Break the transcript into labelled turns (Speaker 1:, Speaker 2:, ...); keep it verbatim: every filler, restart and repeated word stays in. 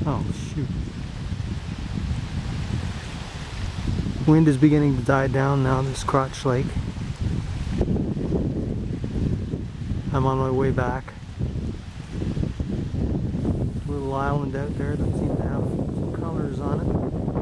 Speaker 1: Oh shoot. Wind is beginning to die down now, this Crotch Lake. I'm on my way back. Little island out there that seems to have some colors on it.